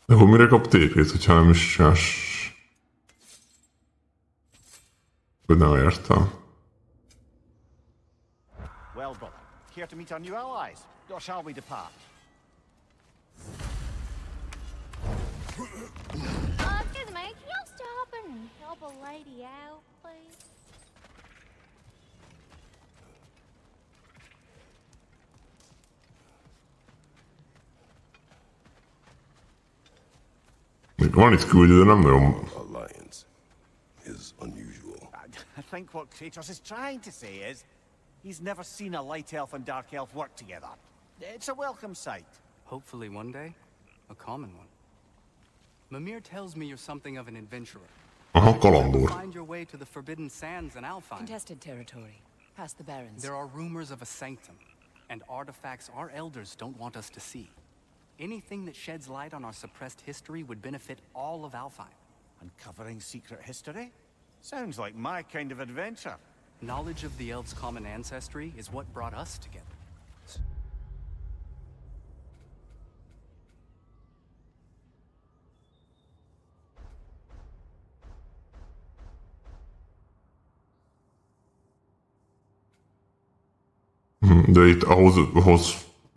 De akkor mire kap TP-t, hogyha nem is csinálsz? Hogy nem értem. Well, brother, care to meet our new allies? Or shall we depart? Excuse me, can y'all stop and help a lady out, please? Van itt küldő, de nem nagyon... Alliance is unusual. I think what Kratos is trying to say is he's never seen a light elf and dark elf work together. It's a welcome sight. Hopefully one day, a common one. Mimir tells me you're something of an adventurer. Aha, kalandor. Find your way to the Forbidden Sands and Alfheim. Contested territory, past the Barrens. There are rumors of a sanctum, and artifacts our elders don't want us to see. Anything that sheds light on our suppressed history would benefit all of Alfheim. Uncovering secret history? Sounds like my kind of adventure. Knowledge of the elves' common ancestry is what brought us together. De itt ahhoz...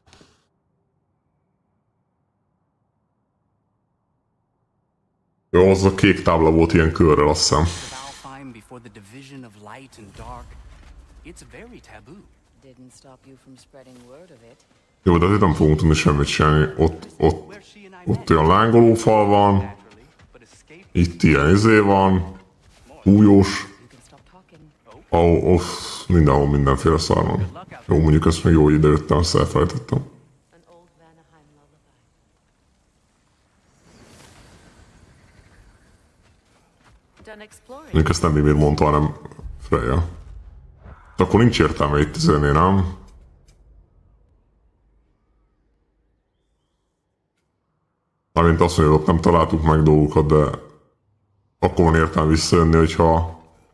Jó, az a kék tábla volt ilyen körrel, azt hiszem. Alfheim before the division of light and dark. It's very taboo. Didn't stop you from spreading word of it. Jó, de azért nem fogunk tudni semmit csinálni. Ott olyan lángoló fal van. Itt ilyen izé van. Hújós. Mindenhol mindenféle szar van. Jó, mondjuk ezt még jó idejöttem, azt elfelejtettem. Mondjuk ezt nem Mimir mondta, hanem Freya. De akkor nincs értelme itt üzenni, nem? Mármint azt mondja, hogy ott nem találtuk meg dolgokat, de akkor van értelme visszajönni, hogyha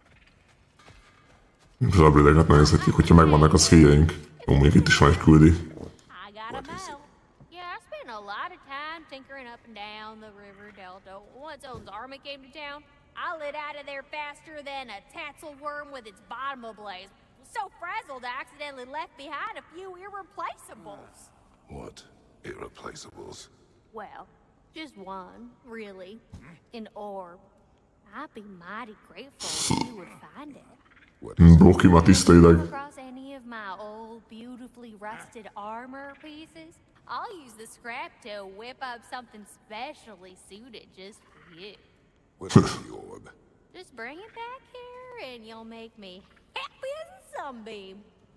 az upgrade-eket megnézhetjük, hogyha megvannak a szíjeink. Jó, mondjuk itt is van egy küldi. I got a mouth. Yeah, I spent a lot of time tinkering up and down the river delta. Once old Army came to town, I lit out of there faster than a tassel worm with its bottom ablaze. So frazzled, I accidentally left behind a few irreplaceables. What irreplaceables? Well, just one, really. An orb. I'd be mighty grateful if you would find it. Broki ma tiszta ideg. Across any of my old, beautifully rusted armor pieces, I'll use the scrap to whip up something specially suited just for you. What is the orb? Just bring it back here and you'll make me happy as a sunbeam.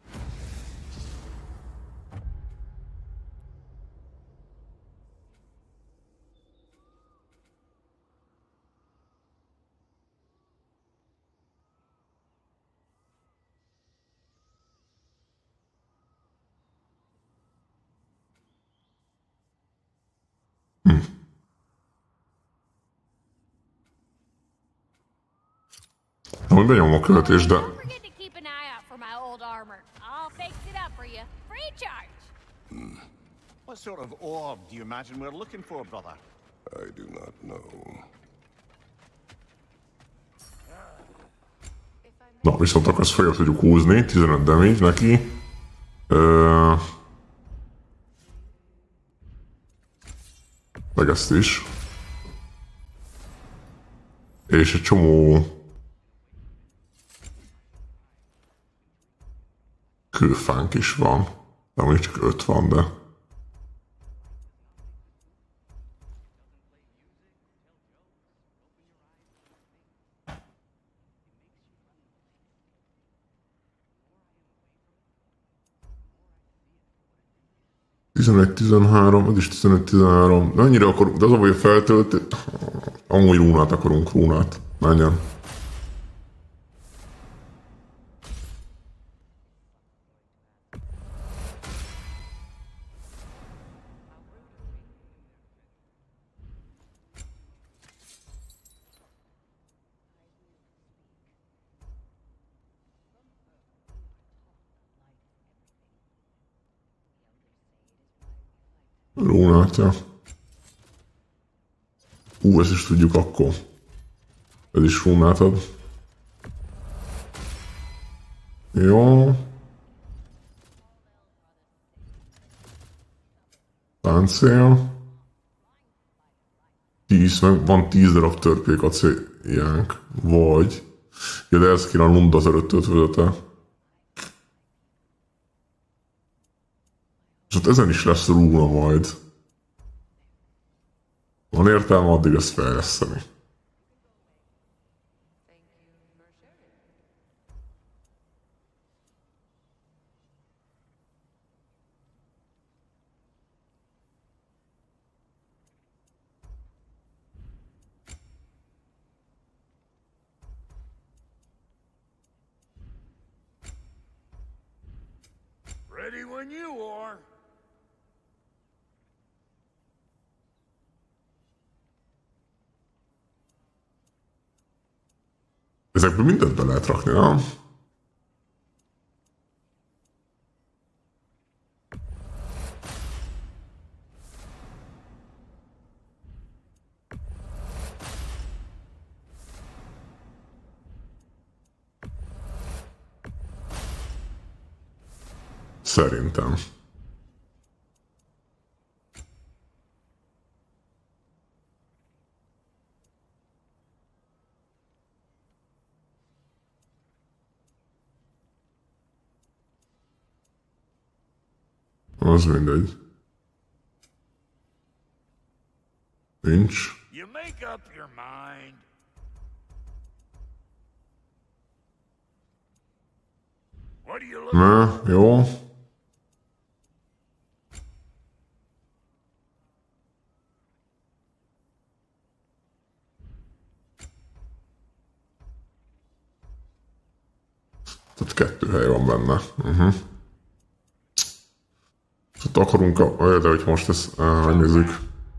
Hogy benyomom a követést, de... Don't forget to keep an eye out for my old armor. I'll fix it up for you, free of charge. What sort of orb do you imagine we're looking for, brother? I do not know. Na, viszont akkor ezt fel tudjuk húzni, 15 damage neki. Meg ezt is. És egy csomó... kőfánk is van. De még csak 5 van, de... ...11-13, ez is 15-13. De annyira akarunk, de az a baj, hogy feltöltő... Amúgy rúnát akarunk, rúnát. Menjen. Rúnát, ja. Ezt is tudjuk akkor. Ez is fúnáltad. Jó. Páncél. 10, meg van 10 darab törpékacéljánk. Vagy... Ja, de ez kéne a Lunda előtt vezete. És hát ezen is lesz rúna majd. Van értelme addig ezt fejleszteni. Ready when you are. Ezekből mindent be lehet rakni, nem? Szerintem. Az mindegy. Nincs. You make up your mind. What do you look Ne, jó. Tehát 2 hely van benne. Tehát akarunk de hogy most ezt megnézzük.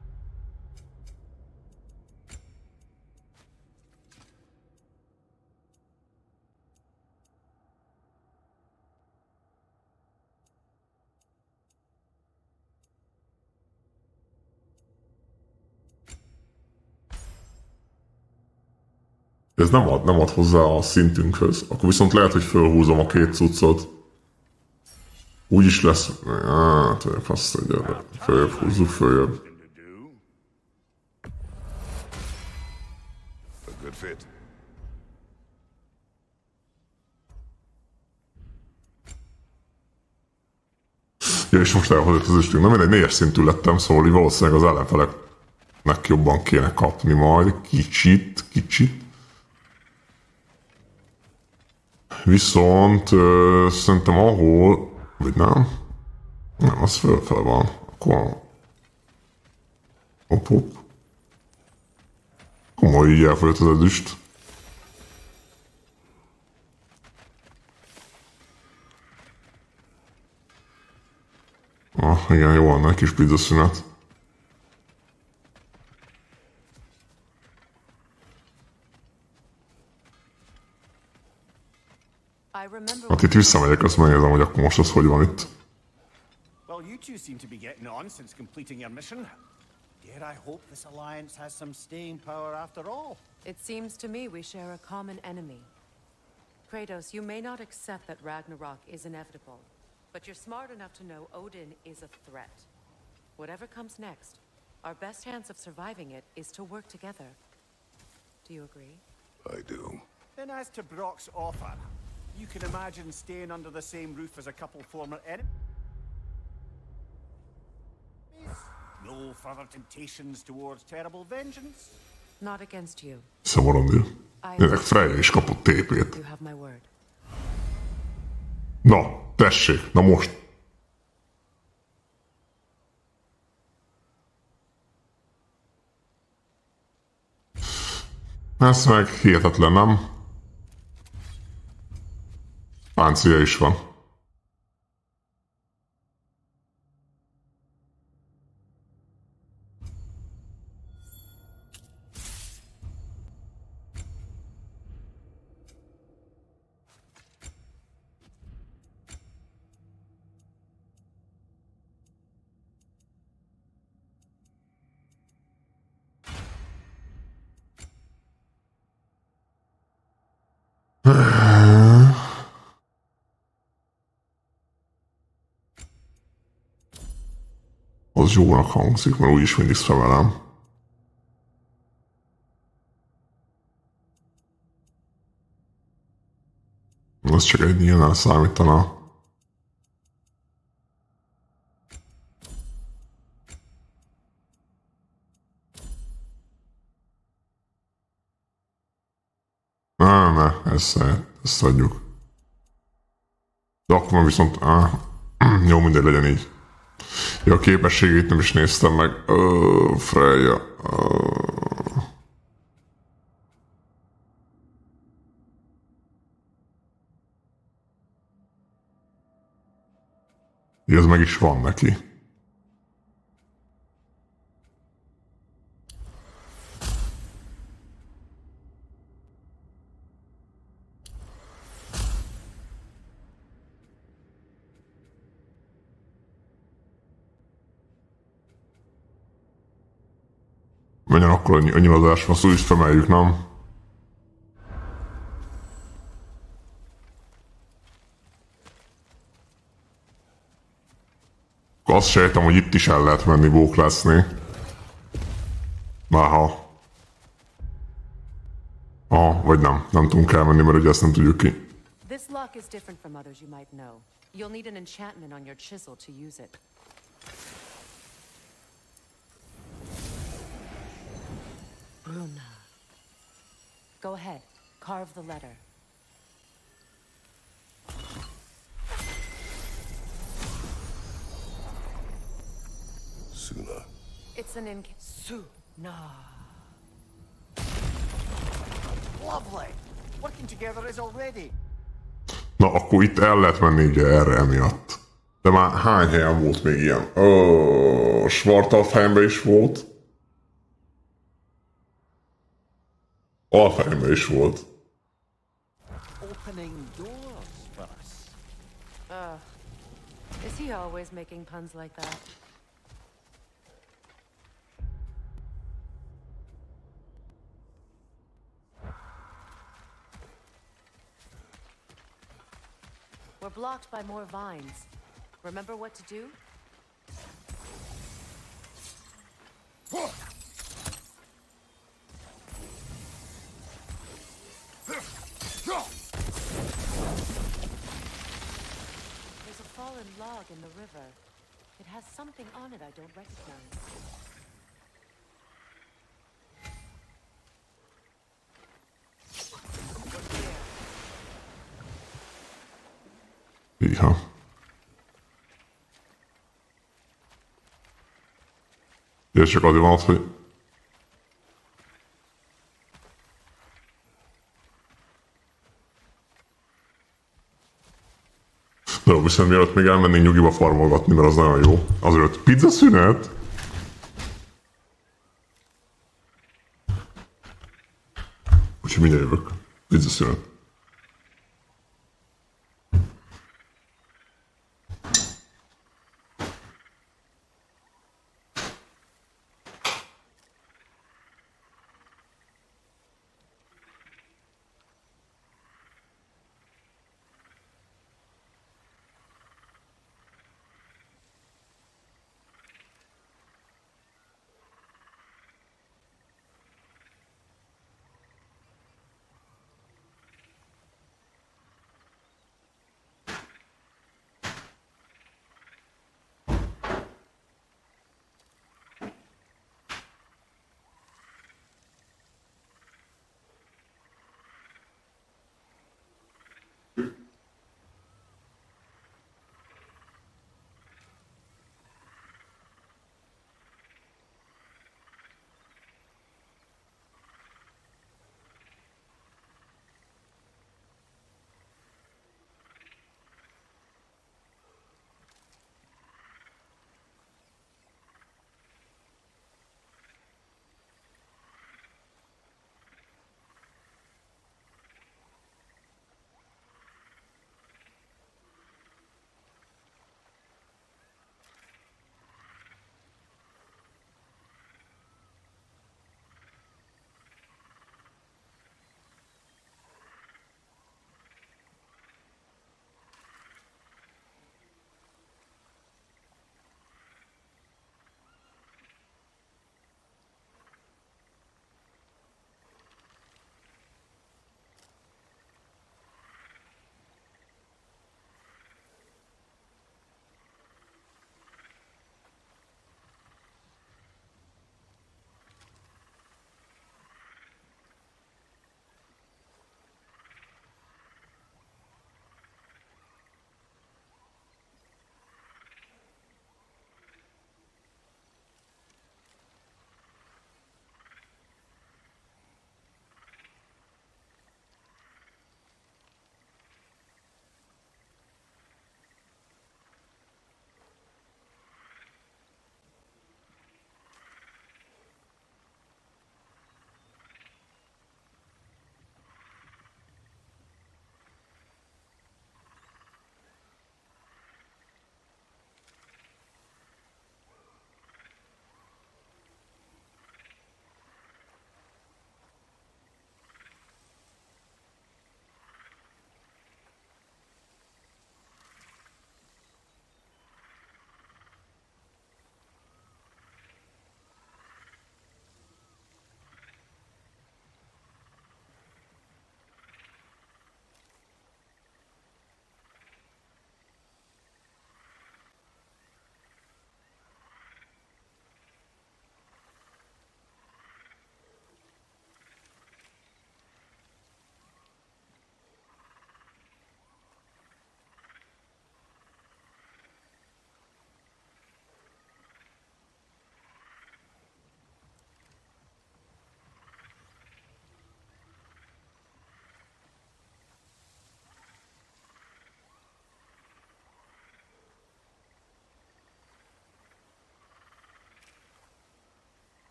Ez nem ad hozzá a szintünkhöz. Akkor viszont lehet, hogy fölhúzom a 2 cuccot. Úgy is lesz. Hát, azt mondja, följebb húzzuk, följebb. to do? A good fit. Ja, és most elhozott az üstünk. Na mindegy, 4-es szintű lettem, szóval így valószínűleg az ellenfeleknek jobban kéne kapni majd. Kicsit. Viszont szerintem ahol... Vagy nem? Nem, az fölfele van. Akkor... Hopp. Komoly így elfogyott az edüst. Igen, jó van, egy kis pizzaszünet. Hát itt visszamegyek, azt megnézem, hogy akkor most az hogy van itt. Well, you two seem to be getting on since completing your mission. Dare I hope this alliance has some staying power after all? It seems to me we share a common enemy. Kratos, you may not accept that Ragnarok is inevitable, but you're smart enough to know Odin is a threat. Whatever comes next, our best chance of surviving it is to work together. Do you agree? I do. Then as to Brock's offer, you can imagine staying under the same roof as a couple former enemies? No further temptations towards terrible vengeance? Not against you. Szomorúan. Ennek Freya is kapott TP-t. You have my word. Na, tessék, na most. Ez meg hihetetlen, nem? Páncélja is van. Az jónak hangzik, mert úgyis mindig szemelem. Az csak egy nyilván számítana. Ne, ezt adjuk. De akkor viszont... jó, mindegy, legyen így. Ja, a képességét nem is néztem meg. Freya. Ez meg is van neki. Menjen akkor a nyilazásra, azt úgyis femeljük, nem? Azt sejtem, hogy itt is el lehet menni bóklászni. Máha. Vagy nem. Nem tudunk elmenni, mert ugye ezt nem tudjuk ki. This lock is different from others you might know. You'll need an enchantment on your chisel to use it. Bruna. Go ahead. Carve the letter. Suna. It's an Suna. Lovely. Working together is already. Na, akkor itt el lehet menni ugye erre emiatt. De már hány helyen volt még ilyen? Svartalfheimben is volt. Alfheimben is volt. Opening doors for us. Is he always making puns like that? We're blocked by more vines. Remember what to do? There's a fallen log in the river. It has something on it I don't recognize. Iha. És csak azért van az, hogy... De viszont mielőtt még elmennénk nyugiba farmolgatni, mert az nagyon jó. Azért pizza szünet? Úgyhogy mindjárt jövök. Pizza szünet.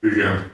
Igen.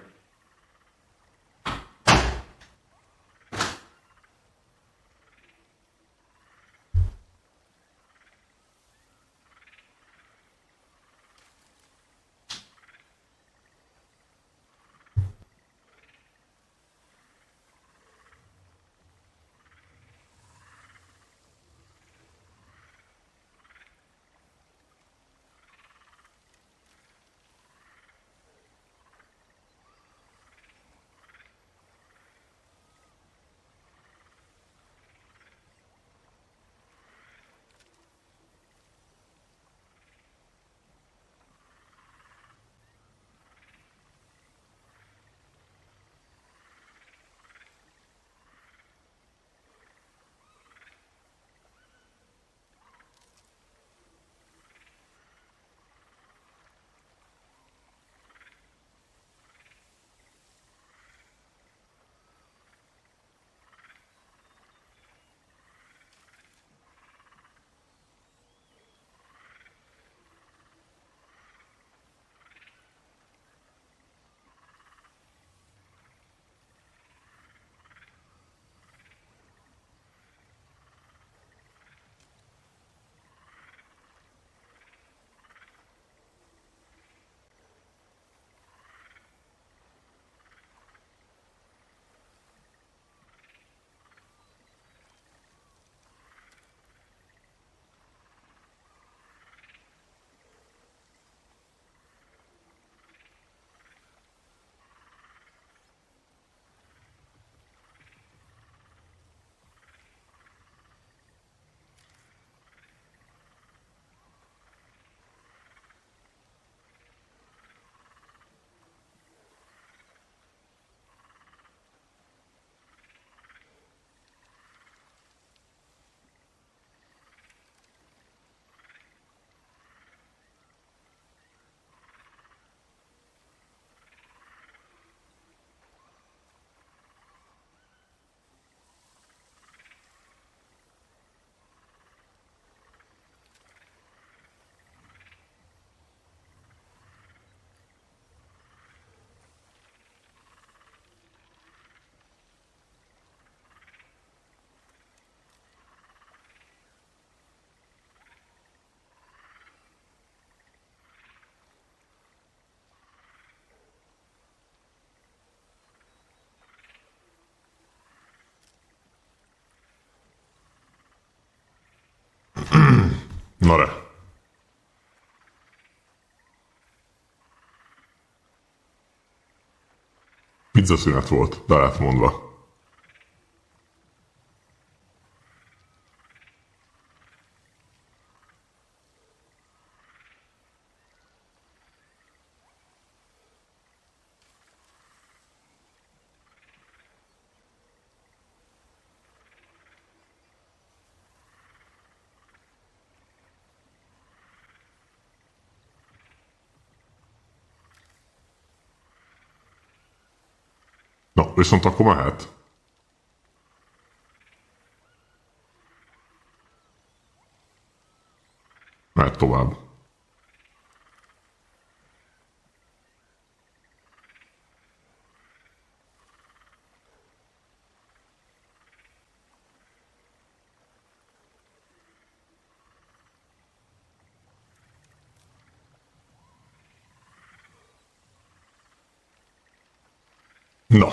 Na re. Pizzaszünet volt, be lett mondva. Na, viszont akkor mehet. Mehet tovább. Na.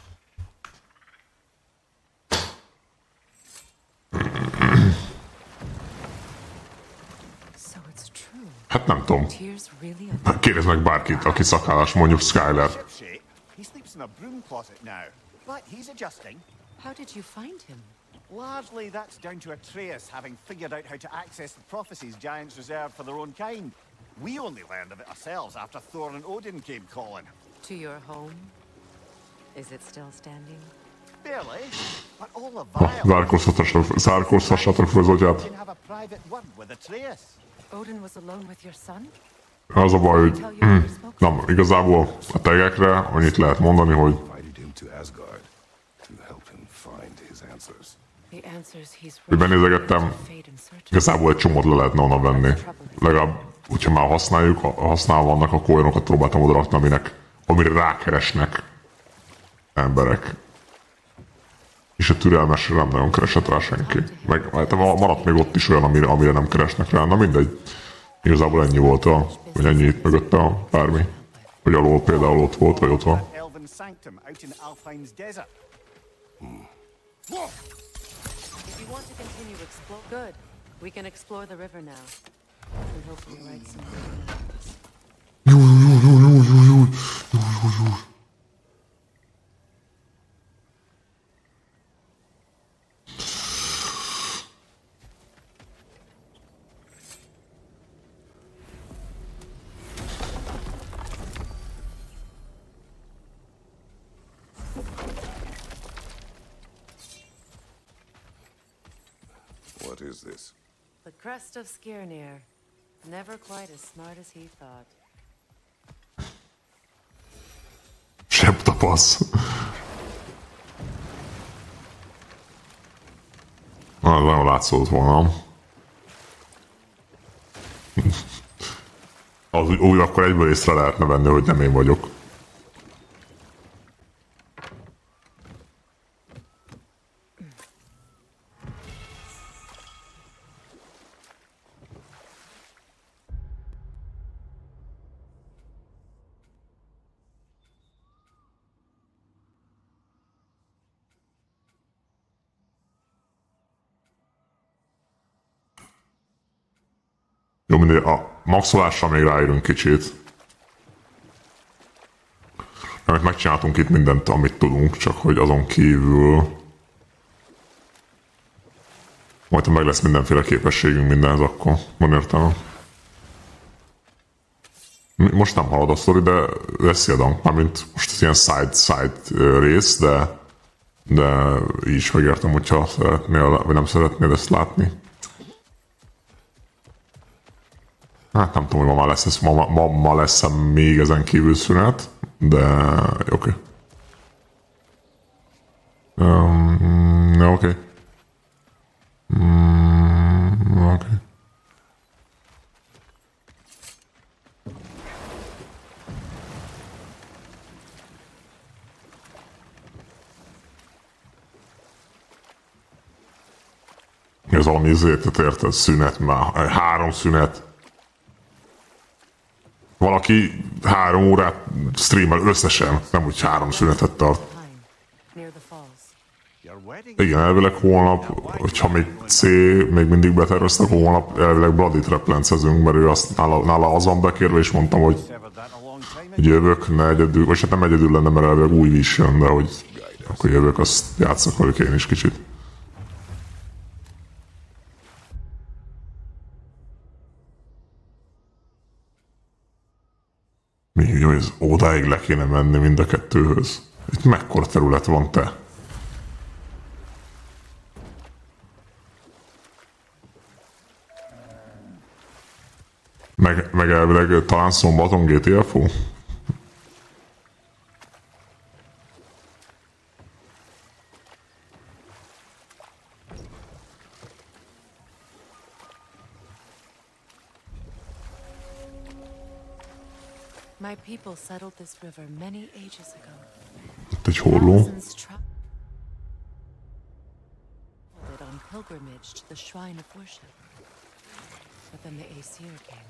Hát nem tudom. Kérdezd meg bárkit, aki szakállas, mondjuk Skyler. He sleeps in a broom closet now, but he's adjusting. How did you find him? Largely that's down to Atreus having figured out how to access the prophecies giants reserved for their own kind. We only learned of it ourselves after Thor and Odin came calling. To your home? Is it still standing? Barely, but all the Zárkóztassatok fel az agyát. can have a private word with Atreus. Odin was alone with your son? Az a baj, hogy nem, igazából a tegekre annyit lehet mondani, hogy Invited him to Asgard to help him find his answers. The answers he's hogy benézegettem, igazából egy csomót le lehetne onnan venni. Legalább, hogyha már használjuk, használva vannak, akkor olyanokat próbáltam oda rakni, aminek amire rákeresnek emberek. És a türelmesre nem nagyon keresett rá senki. Meg hát maradt még ott is olyan, amire nem keresnek rá. Na mindegy. Igazából ennyi volt vagy ennyi itt mögötte bármi. Hogy alól például ott volt, vagy ott van. If you want to continue to explore, good. We can explore the river now. And hopefully write some good maps. What is this? The crest of Skirnir. Never quite as smart as he thought. Sebb tapasz. Nagyon látszott volna. Az úgy akkor egyből észre lehetne venni, hogy nem én vagyok. Jó, mindegy, a maxolásra még ráérünk kicsit. Mert megcsináltunk itt mindent, amit tudunk, csak hogy azon kívül... Majd ha meg lesz mindenféle képességünk mindenhez, akkor van értelme. Most nem halad a sztori, de lesz ilyen, mármint most ez ilyen side rész, de így is megértem, hogyha szeretnél, vagy nem szeretnéd ezt látni. Hát nem tudom, hogy ma lesz még ezen kívül szünet, de oké. Oké. Oké. Ez valami izétet érted? Szünet már. 3 szünet. Valaki 3 órát streamel összesen, nem úgy 3 szünetet tart. Igen, elvileg holnap, hogyha még még mindig beterveztek, holnap elvileg Bloody Traplencezünk, mert ő nála az van bekérve, és mondtam, hogy jövök, ne egyedül, vagy hát nem egyedül lenne, mert elvileg új is jön, de hogy akkor jövök, azt játszok velük én is kicsit. Mi, hogy ez odáig le kéne menni mind a kettőhöz? Itt mekkora terület van, te? Meg elvileg talán szombaton GTFO? My people settled this river many ages ago. Itt egy holló. On pilgrimage to the shrine of worship. But then the Aesir came.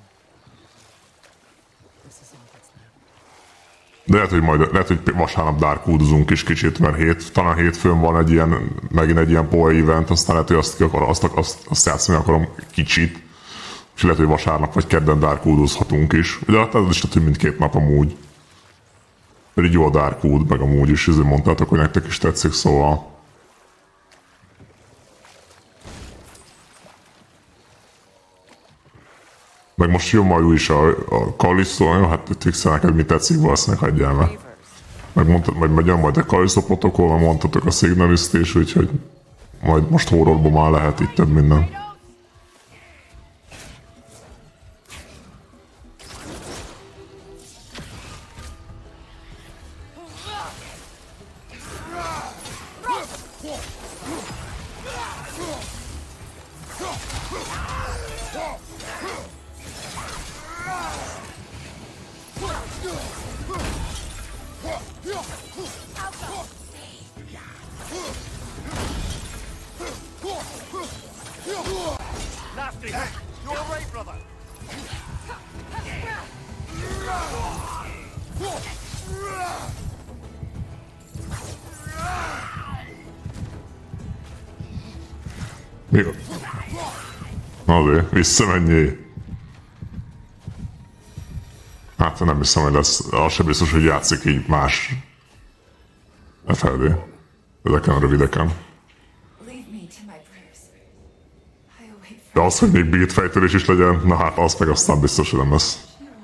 This is all that's left. De lehet, hogy vasárnap darkwoodozunk is kicsit, mert talán hétfőn van megint egy ilyen poe event, aztán lehet, hogy azt játszani akarom kicsit. És lehet, hogy vasárnap vagy kedden darkwoodozhatunk is. De hát ez is lehet, mindkét nap amúgy. Pedig jó a darkwood, meg amúgy is, ezért mondtátok, hogy nektek is tetszik, szóval... Meg most jön majd is a Callisto, jó, hát Twixel neked mi tetszik, valószínűleg hagyjál meg. Meg jön majd a Callisto protokoll, meg mondtatok a Signalist is, úgyhogy majd most horrorban már lehet itt több minden. Rusty! You all right, brother? Mi? Azért, visszamenjél. Hát nem hiszem, hogy lesz. Az sem biztos, hogy játszik így más FLD. Ezeken a rövideken. De az, hogy még beat fejtörés is legyen, na hát az meg aztán biztos, hogy nem lesz.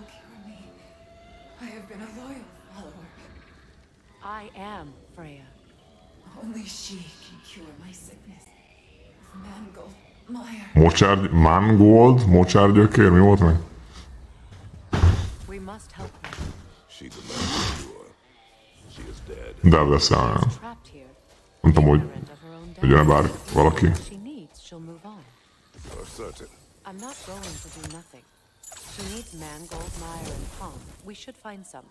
I am Freya. Only she can cure my sickness. Mangold, Meyer. Mangold? Mocsárgyökér? Mi volt meg? We must help her. She demands a cure. She is dead. De lesz el. Trapped here. Nem tudom, hogy Ignorant of her own death. jön-e bár valaki. If she needs, she'll move on. You're certain. I'm not going to do nothing. She needs Mangold, Meyer, and Palm. We should find some.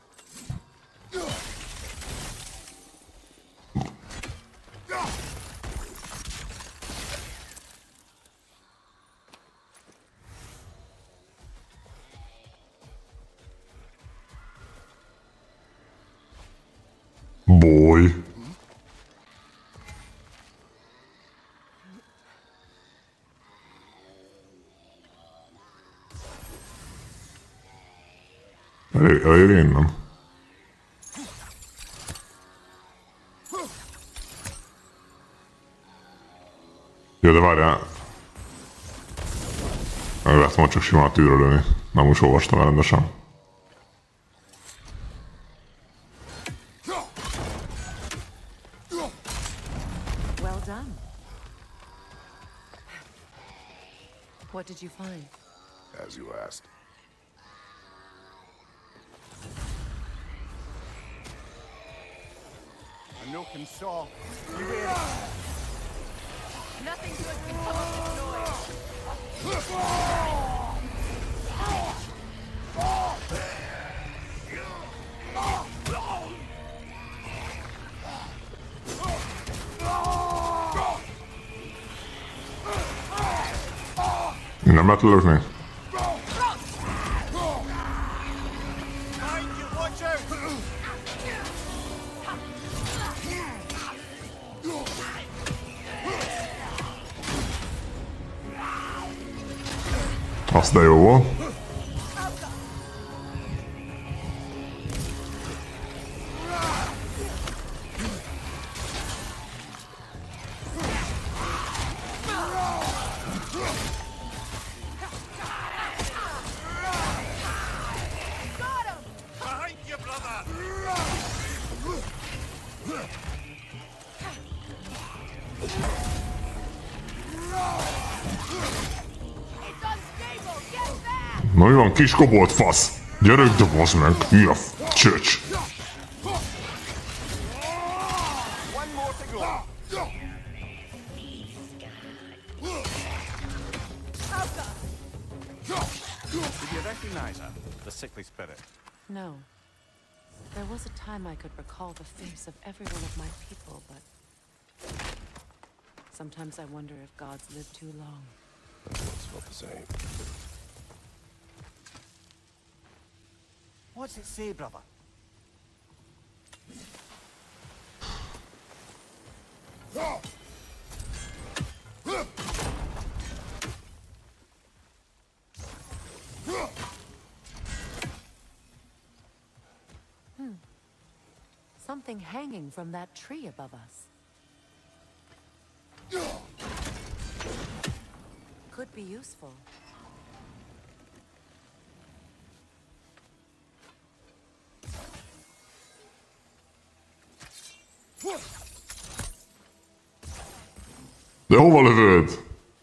Boy. Elég innen. Jó, de várjál. Lehet majd csak simán tűrről lőni. Nem úgy olvastam el rendesen. Well done. What did you find? As you asked. A nook and saw. Beware. Nothing good can come of this noise. Nem lehet lőni? Mind you, watch out! Azt de jó volt. Behind you, brother! It's unstable. Get back! Na mi van, kis kobolt fasz? Gyerünk, dobozd meg! Mi a csöcs? One more to go. Did you recognize her? The sickly spirit. No. There was a time I could recall the face of every one of my people, but sometimes I wonder if gods live too long. I once felt the same. What's it say, brother? Something hanging from that tree above us. Could be useful. De hova lövöd?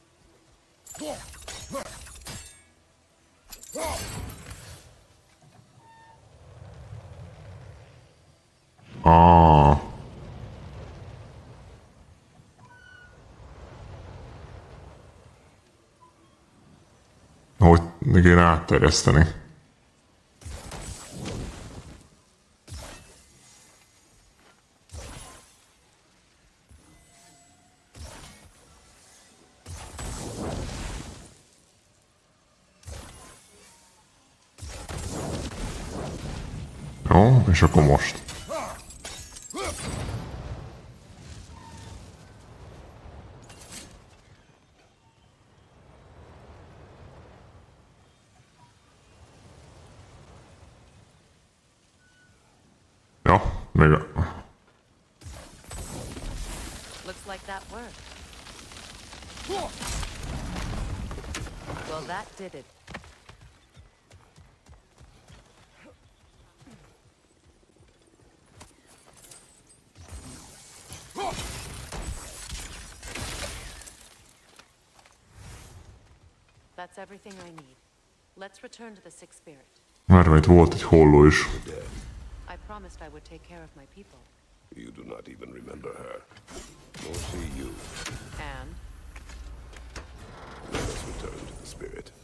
Ah. Hogy kéne átterjeszteni? Jó, és akkor most. Ja, még... Looks like that worked. Well, that did it. That's everything I need. Let's return to the Sixth Spirit. Már itt volt egy holló is. I promised I would take care of my people. You do not even remember her. Nor she you. And? Let us return to the spirit.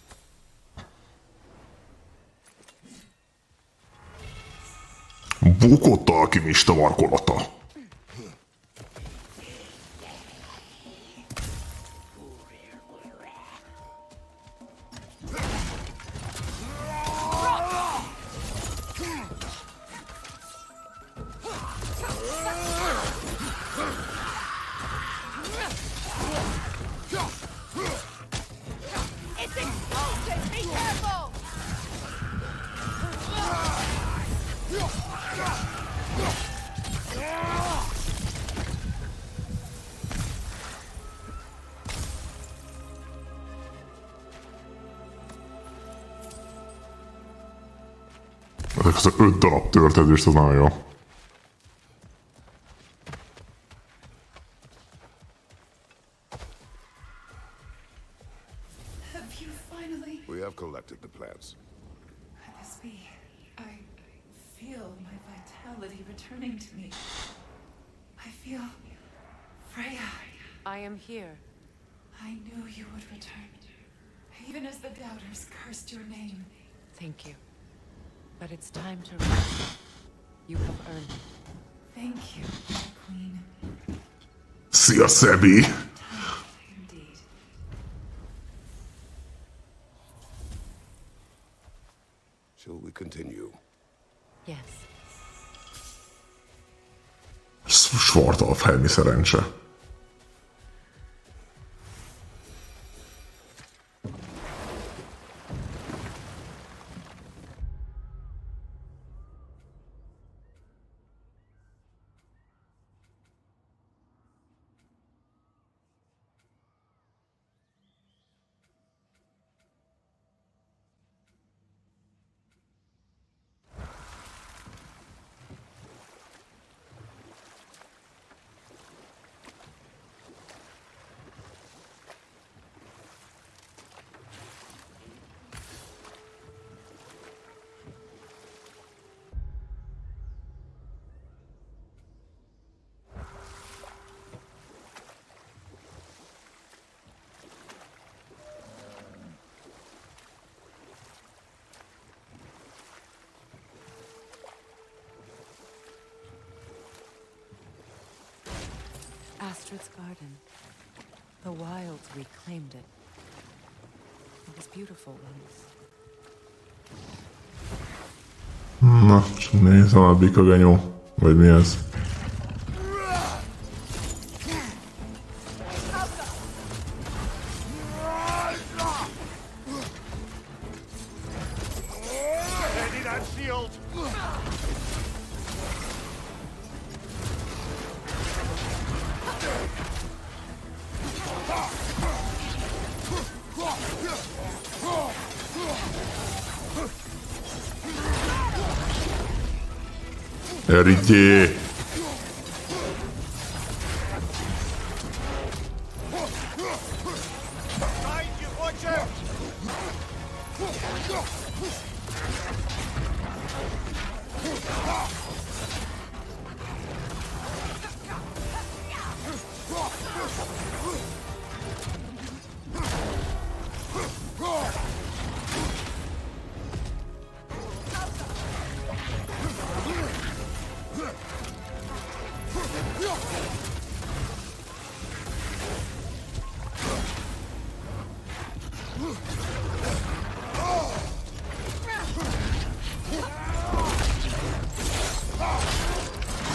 Bukott alkimista markolata. Ezek az 5 darab töltezést, az nagyon jó. Have you finally? We have collected the plants. Could this be? I feel my vitality returning to me. I feel Freya. I am here. I knew you would return. Even as the doubters cursed your name. Thank you. But it's time to rest. You have earned it. Thank you, my queen. Szia, Szebi! Indeed. Shall we continue? Yes. Svartalf helmi szerencse. Astrid's garden. The wilds reclaimed it. It was beautiful once. Na, csak nézem a bikagenyó. Vagy mi ez? Ready that shield! Erityé! Right, you watch out!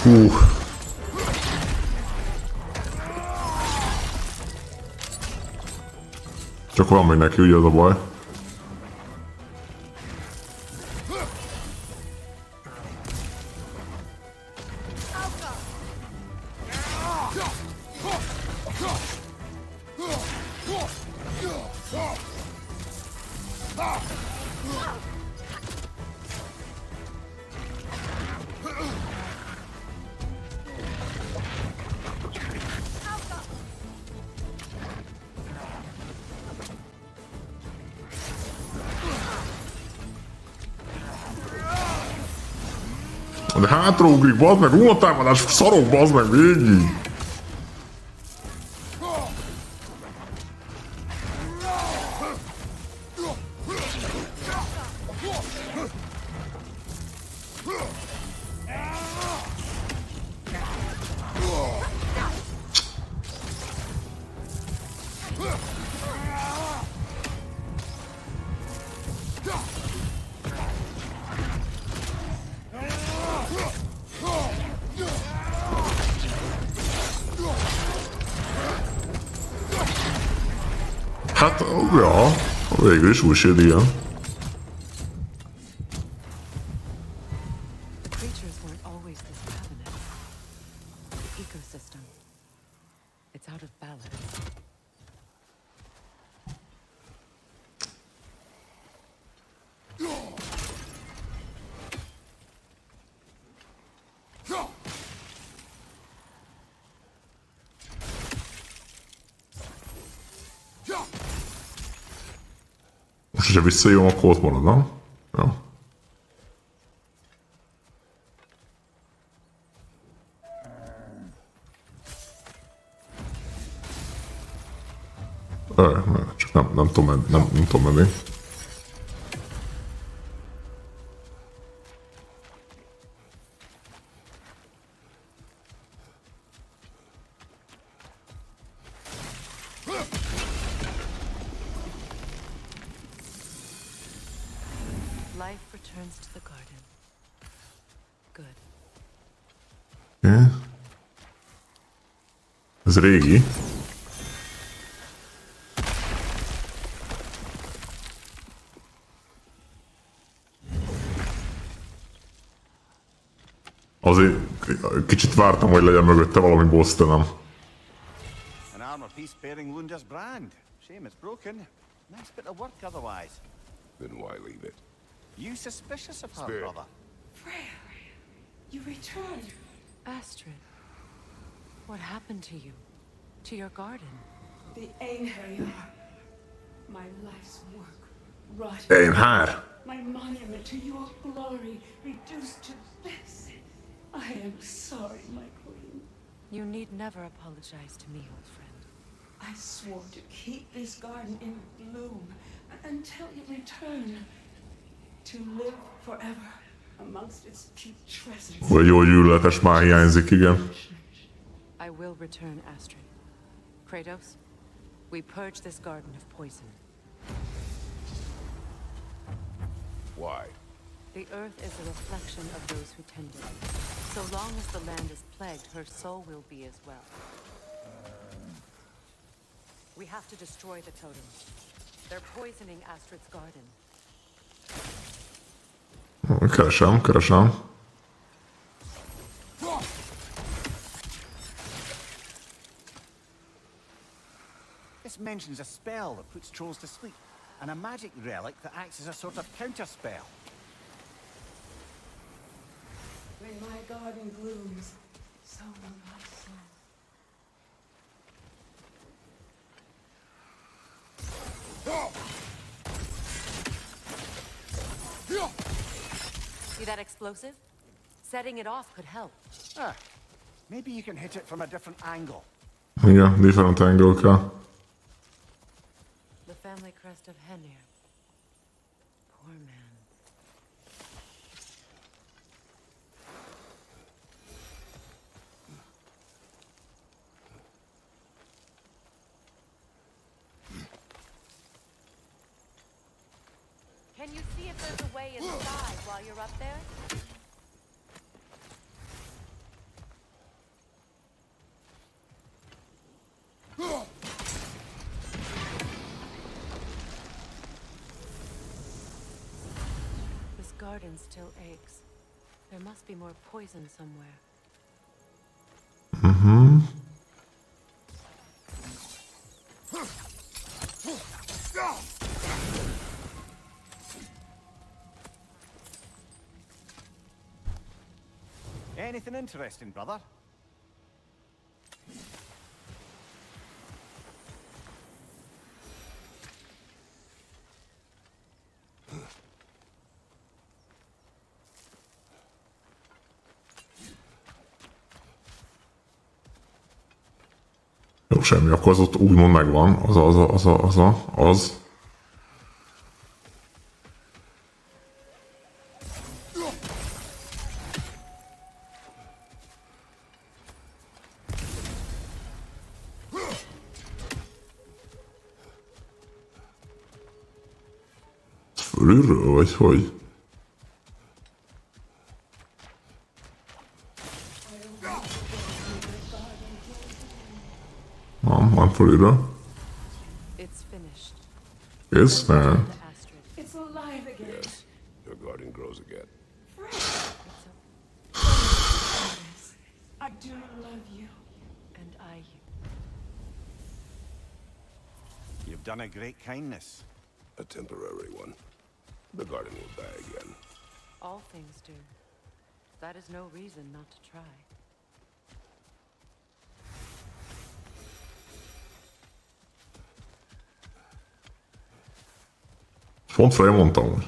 Hú. Csak van még neki, ugye az a baj. De hátraugrik, bazd meg, unatámadás, szarok, bazd meg, végig! Hát, ja, végül is úgy séd, igen. The creatures weren't always this ravenous. The ecosystem. It's out of balance. Most, hogyha visszajön, akkor ott marad, nem? Ja. Csak nem tudom menni. Life returns to the garden. Good. Okay. Ez régi. Azért kicsit vártam, hogy legyen mögötte valami boss, de nem. An armor piece bearing Lunda's brand. Shame it's broken. Nice bit of work otherwise. Then why leave it? You suspicious of her, Spirit. brother? Freya, you returned. Astrid, what happened to you? To your garden? The Einherjar. My life's work rotted. Einhár. My monument to your glory reduced to this. I am sorry, my queen. You need never apologize to me, old friend. I swore to keep this garden in bloom until you return. To live forever amongst its putrescence. Vagy jó gyűlöletes már hiányzik, igen. I will return, Astrid. Kratos, we purge this garden of poison. Why? The earth is a reflection of those who tend it. So long as the land is plagued, her soul will be as well. We have to destroy the totems. They're poisoning Astrid's garden. Keresem. This mentions a spell that puts trolls to sleep, and a magic relic that acts as a sort of counterspell. When my garden blooms, so will my soul. See that explosive? Setting it off could help. Ah, maybe you can hit it from a different angle. Igen, different angle kell. The family crest of Henir. Poor man. Can you see if there's a way inside while you're up there? garden still aches. There must be more poison somewhere. Anything interesting, brother? Jó, semmi, akkor az ott úgymond megvan, az. Fölülről, vagy hogy? Van fölülről. It's finished. Kész? Nem. The Astrid. It's alive again. Yes, your garden grows again. I do love you. And I. You've done a great kindness. A temporary one. The garden will die again. All things do. That is no reason not to try. Pont felmondtam, hogy.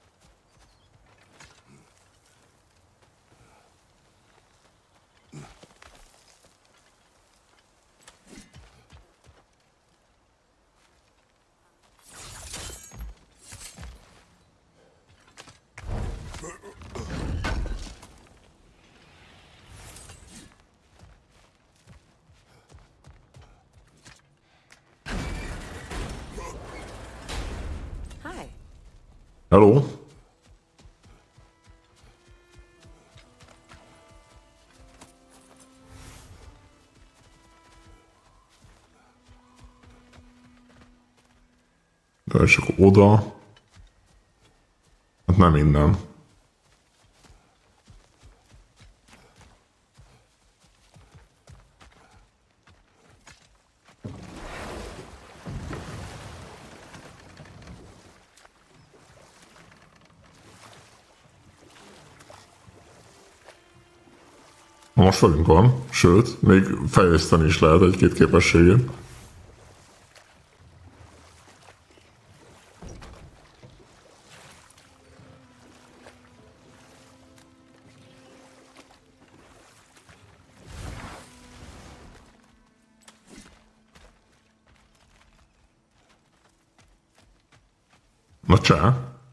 Hi. Hello? De és akkor oda. Hát nem innen. Most velünk van, sőt, még fejleszteni is lehet egy-két képességét. Na csá!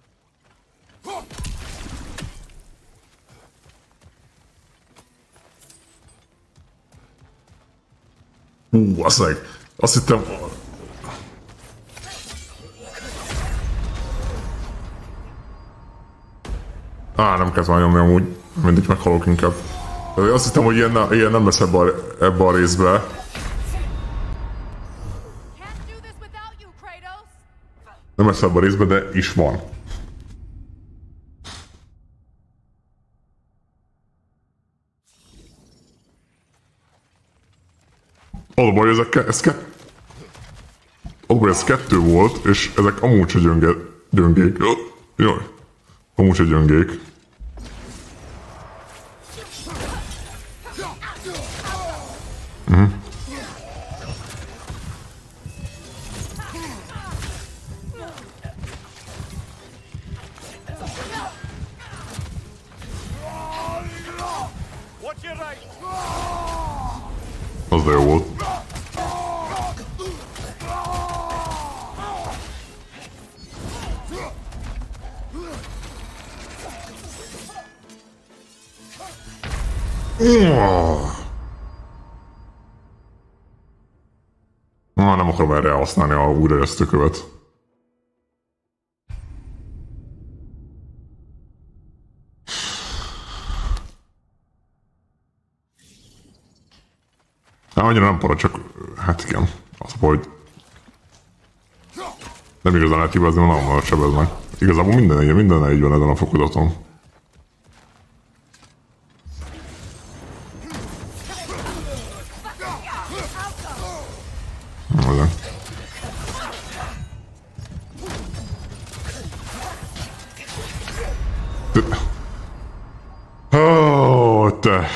Azt hittem... Nem kezd már nyomni amúgy. Mindig meghalok inkább. Azt hittem, hogy ilyen nem lesz ebbe a részbe. Nem lesz ebbe a részbe, de is van. Az a baj, ez kettő volt, és ezek amúgy se gyöngék. Jaj, amúgy se gyöngék. Az de jó volt. Nem akarom erre használni a újraélesztőkövet. Annyira nem para, csak... Hát igen. Az a baj, hogy... Nem igazán lehet hibázni, mert nagyon sebez meg. Igazából minden így van ezen a fokozaton. Oh, te...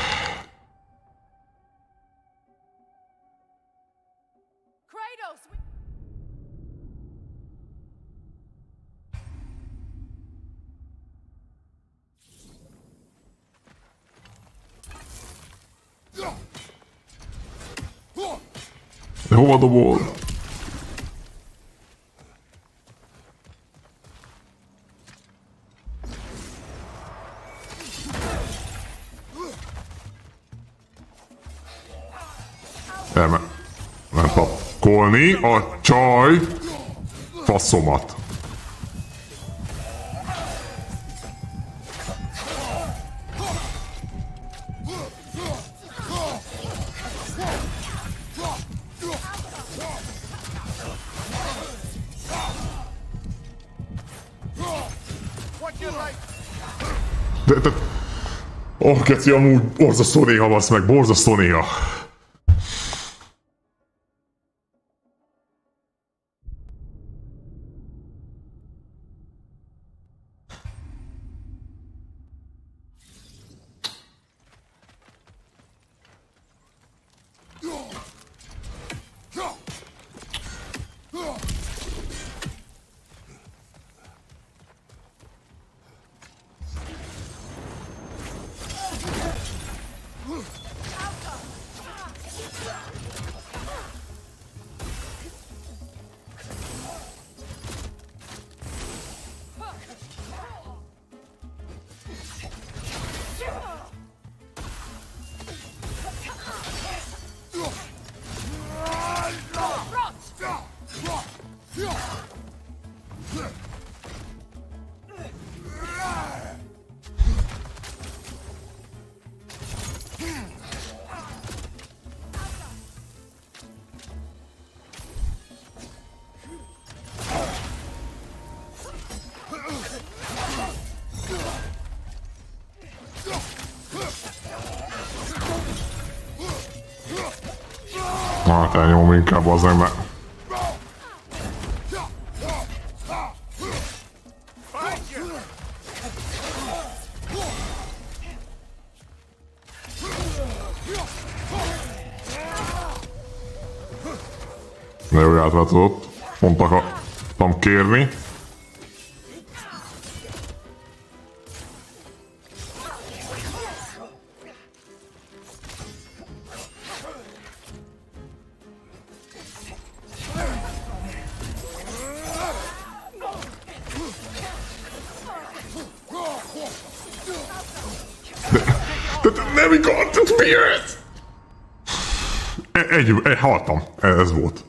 De hova dobol? Nem pakolni a csaj faszomat. De... Ó, keci, amúgy borzasztó néha vasz meg, borzasztó néha. Hát elnyomom inkább azért, mert... De jó átváltozott. Pont akartam kérni. Nem igaz, mi ez? Haltam. Ez volt.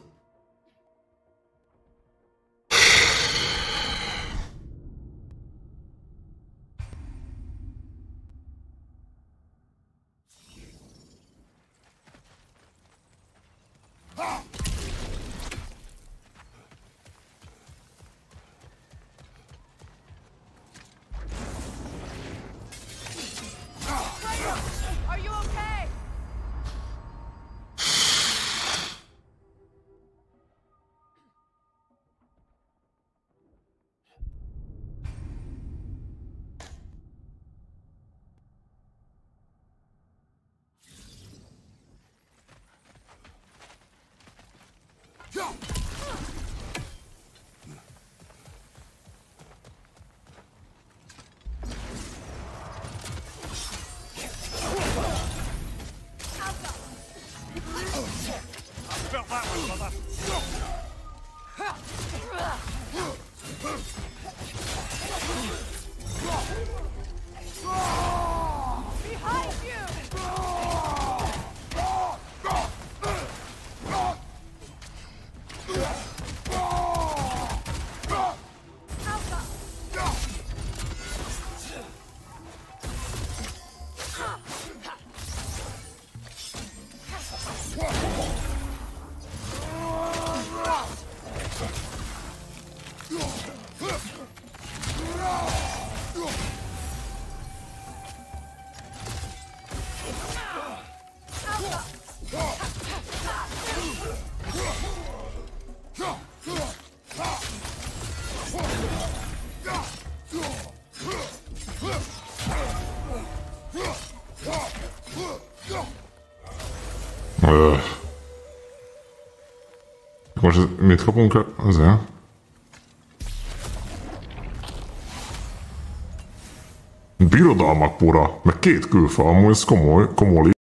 Most mit kapunk azért? Birodalmak pora, meg 2 kőfa, amúgy ez komoly